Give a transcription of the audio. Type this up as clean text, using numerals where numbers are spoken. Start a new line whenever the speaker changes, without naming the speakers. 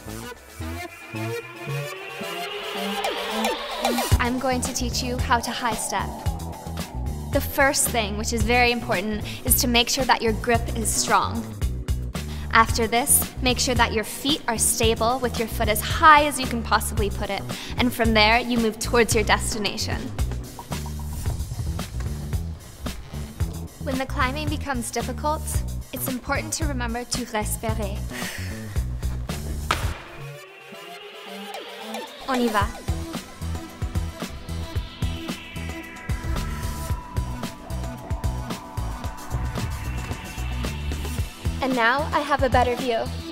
I'm going to teach you how to high step. The first thing, which is very important, is to make sure that your grip is strong. After this, make sure that your feet are stable with your foot as high as you can possibly put it, and from there, you move towards your destination. When the climbing becomes difficult, it's important to remember to respirer. On y va. And now I have a better view.